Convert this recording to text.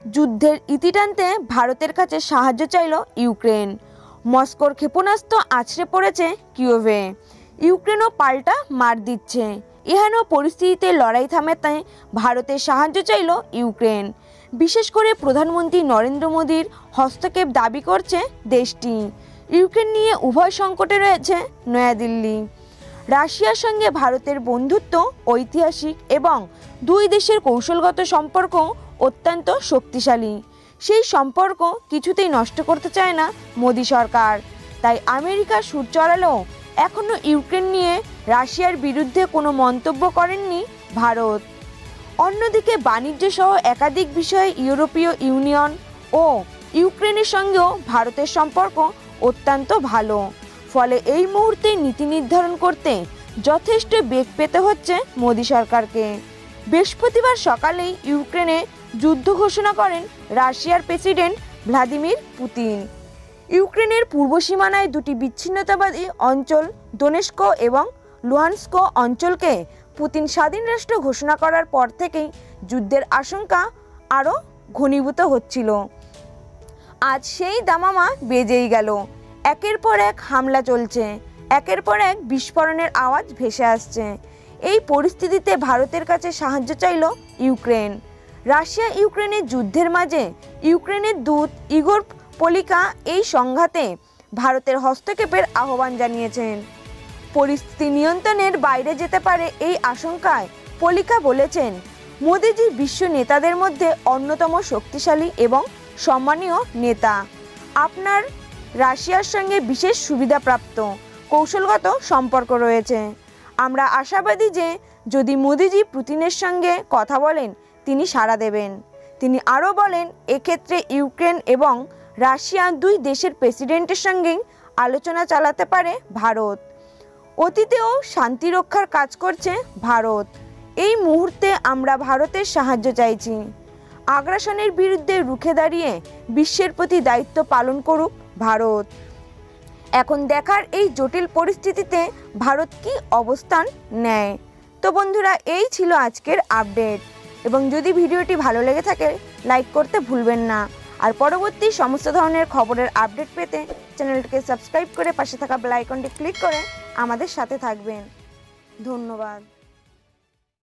যুদ্ধের ইতি টানতে ভারতের কাছে সাহায্য চাইল ইউক্রেন। মস্কোর ক্ষেপণাস্ত্র আছড়ে পড়েছে কিয়েভে। ইউক্রেনও পাল্টা মার দিচ্ছে। এহেন পরিস্থিতিতে লড়াই থামাতে ভারতের সাহায্য চাইল ইউক্রেন। বিশেষ করে প্রধানমন্ত্রী নরেন্দ্র মোদীর হস্তক্ষেপ দাবি করছে দেশটি। ইউক্রেন নিয়ে উভয় সংকটে রয়েছে নয়াদিল্লি। রাশিয়ার সঙ্গে ভারতের বন্ধুত্ব ঐতিহাসিক এবং দুই দেশের কৌশলগত সম্পর্ক অত্যন্ত শক্তিশালী। সেই সম্পর্ক কিছুতেই নষ্ট করতে চায় না মোদী সরকার। তাই আমেরিকা সুর চড়ালেও এখনও ইউক্রেন নিয়ে রাশিয়ার বিরুদ্ধে কোনো মন্তব্য করেননি ভারত। অন্যদিকে বাণিজ্য সহ একাধিক বিষয়ে ইউরোপীয় ইউনিয়ন ও ইউক্রেনের সঙ্গেও ভারতের সম্পর্ক অত্যন্ত ভালো। ফলে এই মুহূর্তে নীতি নির্ধারণ করতে যথেষ্ট বেগ পেতে হচ্ছে মোদী সরকারকে। বৃহস্পতিবার সকালেই ইউক্রেনে যুদ্ধ ঘোষণা করেন রাশিয়ার প্রেসিডেন্ট ভ্লাদিমির পুতিন। ইউক্রেনের পূর্ব সীমানায় দুটি বিচ্ছিন্নতাবাদী অঞ্চল দোনেস্ক এবং লুহানস্ক অঞ্চলকে পুতিন স্বাধীন রাষ্ট্র ঘোষণা করার পর থেকেই যুদ্ধের আশঙ্কা আরও ঘনীভূত হচ্ছিল। আজ সেই দামামা বেজেই গেল। একের পর এক হামলা চলছে, একের পর এক বিস্ফোরণের আওয়াজ ভেসে আসছে। এই পরিস্থিতিতে ভারতের কাছে সাহায্য চাইল ইউক্রেন। রাশিয়া ইউক্রেনের যুদ্ধের মাঝে ইউক্রেনের দূত ইগোর পলিকা এই সংঘাতে ভারতের হস্তক্ষেপের আহ্বান জানিয়েছেন। পরিস্থিতি নিয়ন্ত্রণের বাইরে যেতে পারে এই আশঙ্কায় পলিকা বলেছেন, মোদিজি বিশ্ব নেতাদের মধ্যে অন্যতম শক্তিশালী এবং সম্মানীয় নেতা। আপনার রাশিয়ার সঙ্গে বিশেষ সুবিধাপ্রাপ্ত কৌশলগত সম্পর্ক রয়েছে। আমরা আশাবাদী যে যদি মোদিজি পুতিনের সঙ্গে কথা বলেন তিনি সাড়া দেবেন। তিনি আরও বলেন, এক্ষেত্রে ইউক্রেন এবং রাশিয়া দুই দেশের প্রেসিডেন্টের সঙ্গেই আলোচনা চালাতে পারে ভারত। অতীতেও শান্তি রক্ষার কাজ করছে ভারত। এই মুহূর্তে আমরা ভারতের সাহায্য চাইছি। আগ্রাসনের বিরুদ্ধে রুখে দাঁড়িয়ে বিশ্বের প্রতি দায়িত্ব পালন করুক ভারত। এখন দেখার এই জটিল পরিস্থিতিতে ভারত কি অবস্থান নেয়। তো বন্ধুরা, এই ছিল আজকের আপডেট। এবং যদি ভিডিওটি ভালো লেগে থাকে লাইক করতে ভুলবেন না। আর পরবর্তী সমস্ত ধরনের খবরের আপডেট পেতে চ্যানেলটিকে সাবস্ক্রাইব করে পাশে থাকা বেল আইকনটি ক্লিক করে আমাদের সাথে থাকবেন। ধন্যবাদ।